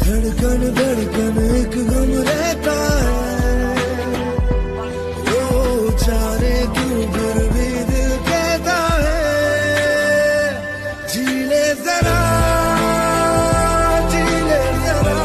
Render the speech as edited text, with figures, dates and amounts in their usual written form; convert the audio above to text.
धड़कन धड़कन एक गम रहता है, वो चारे क्यों फिर भी दिल कहता है, जी ले जरा